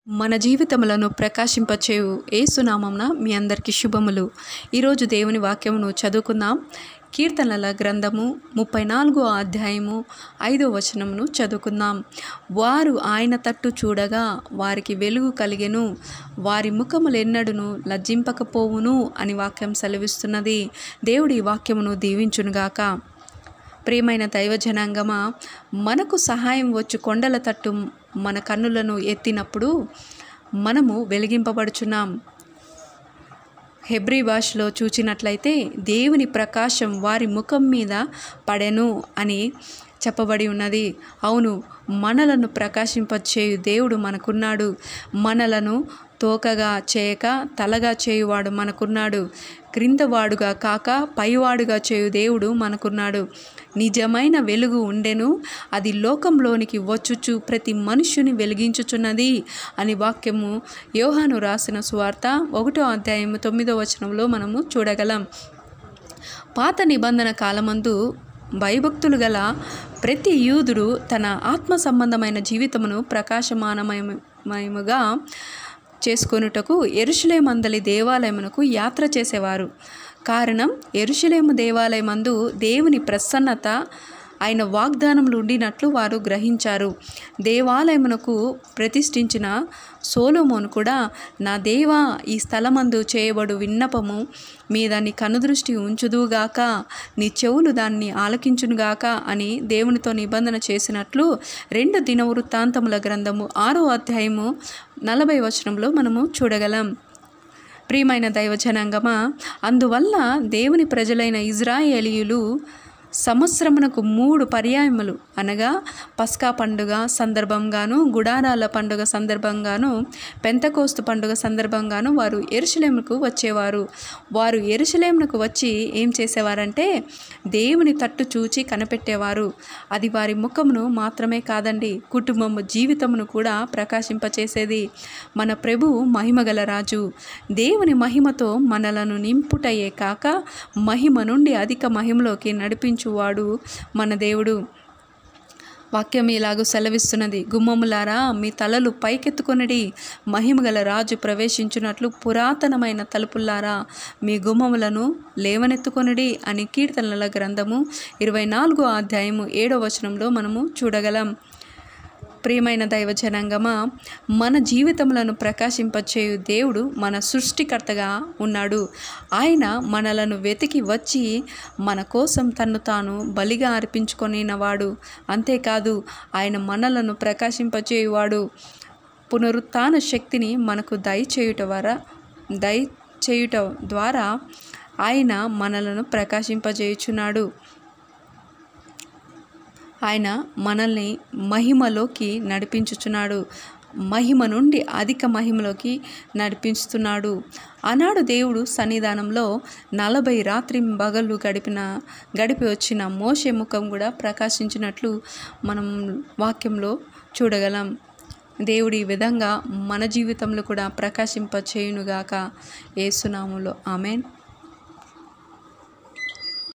మన జీవితములను ప్రకాశింపచేయు యేసునామమున మీ అందరికీ శుభములు. ఈరోజు దేవుని వాక్యమును చదువుకుందాం. కీర్తనల గ్రంథము 34వ అధ్యాయము 5వ వచనమును చదువుకుందాం. వారు ఆయన తట్టు చూడగా వారికి వెలుగు కలిగెను, వారి ముఖములెన్నడును లజ్జింపకపోవును అని వాక్యం సెలవిస్తున్నది. దేవుడి వాక్యమును దీవించునుగాక. ప్రియమైన దైవజనాంగమా, మనకు సహాయం వచ్చు కొండల తట్టు మన కన్నులను ఎత్తినప్పుడు మనము వెలిగింపబడుచున్నాం. హెబ్రీ భాషలో చూచినట్లయితే దేవుని ప్రకాశం వారి ముఖం మీద పడెను అని చెప్పబడి ఉన్నది. అవును, మనలను ప్రకాశింపచేయు దేవుడు మనకున్నాడు. మనలను తోకగా చేయక తలగా చేయువాడు మనకున్నాడు. క్రిందవాడుగా కాక పైవాడుగా చేయు దేవుడు మనకున్నాడు. నిజమైన వెలుగు ఉండెను, అది లోకంలోనికి వచ్చుచు ప్రతి మనుష్యుని వెలిగించుచున్నది అని వాక్యము యోహాను రాసిన సువార్త 1వ అధ్యాయము 9వ వచనంలో మనము చూడగలం. పాత నిబంధన కాలమందు భయభక్తులు గల ప్రతి యూదుడు తన ఆత్మ సంబంధమైన జీవితమును ప్రకాశమానమయముగా చేసుకొనుటకు యెరూషలేమందలి దేవాలయమునకు యాత్ర చేసేవారు. కారణం, యెరూషలేము దేవాలయమందు దేవుని ప్రసన్నత, ఆయన వాగ్దానములు ఉండినట్లు వారు గ్రహించారు. దేవాలయమునకు ప్రతిష్ఠించిన సొలొమోను కూడా, నా దేవా, ఈ స్థలమందు చేయబడు విన్నపము మీద నీ కనుదృష్టి ఉంచుదుగాక, నీ చెవులు దాన్ని ఆలకించునుగాక అని దేవునితో నిబంధన చేసినట్లు 2 దినవృత్తాంతముల గ్రంథము 6వ అధ్యాయము 40వ వచనంలో మనము చూడగలం. ప్రియమైన దైవజనాంగమా, అందువల్ల దేవుని ప్రజలైన ఇజ్రాయేలీయులు సంవత్సరమునకు 3 పర్యాయములు అనగా పస్కా పండుగ సందర్భంగాను, గుడారాల పండుగ సందర్భంగాను, పెంతెకోస్తు పండుగ సందర్భంగాను వారు యెరూషలేముకు వచ్చేవారు. వారు యెరూషలేమునకు వచ్చి ఏం చేసేవారంటే దేవుని తట్టు చూచి కనిపెట్టేవారు. అది వారి ముఖమును మాత్రమే కాదండి, కుటుంబము జీవితమును కూడా ప్రకాశింపచేసేది. మన ప్రభువు మహిమగల రాజు. దేవుని మహిమతో మనలను నింపుటయే కాక మహిమ నుండి అధిక మహిమలోకి నడిపించువాడు మన దేవుడు. వాక్యం ఇలాగూ సెలవిస్తున్నది, గుమ్మములారా మీ తలలు పైకెత్తుకొనిడి, మహిమగల రాజు ప్రవేశించున్నట్లు పురాతనమైన తలుపులారా మీ గుమ్మములను లేవనెత్తుకొనిడి అని కీర్తనల గ్రంథము 24వ అధ్యాయము 7వ వచనంలో మనము చూడగలం. ప్రియమైన దైవజనాంగమా, మన జీవితములను ప్రకాశింపచేయు దేవుడు మన సృష్టికర్తగా ఉన్నాడు. ఆయన మనలను వెతికి వచ్చి మన కోసం తన్ను తాను బలిగా అర్పించుకొనినవాడు. అంతేకాదు, ఆయన మనలను ప్రకాశింపచేయువాడు. పునరుత్థాన శక్తిని మనకు దయచేయుట ద్వారా ఆయన మనలను ప్రకాశింపజేయుచున్నాడు. ఆయన మనల్ని మహిమలోకి నడిపించుచున్నాడు, మహిమ నుండి అధిక మహిమలోకి నడిపిస్తున్నాడు. ఆనాడు దేవుడు సన్నిధానంలో 40 రాత్రింబగళ్ళు గడిపి వచ్చిన మోషే ముఖం కూడా ప్రకాశించినట్లు మనం వాక్యంలో చూడగలం. దేవుడి ఈ విధంగా మన జీవితంలో కూడా ప్రకాశింపచేయునుగాక. యేసు నామములో ఆమేన్.